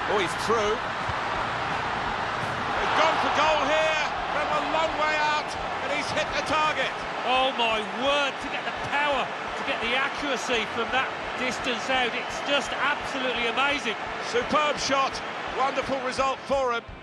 Oh, he's through. He's gone for goal here from a long way out, and he's hit the target. Oh my word, to get the power, to get the accuracy from that distance out, it's just absolutely amazing. Superb shot, wonderful result for him.